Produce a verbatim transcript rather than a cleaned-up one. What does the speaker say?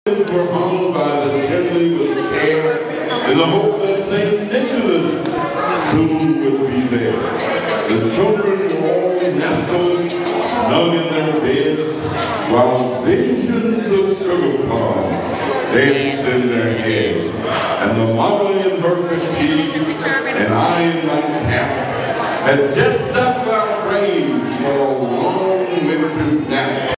were hung by the chimney with care in the hope that Saint Nicholas soon would be there. The children were all nestled, snug in their beds, while visions of sugar plums danced in their heads. And the mama in her kerchief and I in my cap had just sat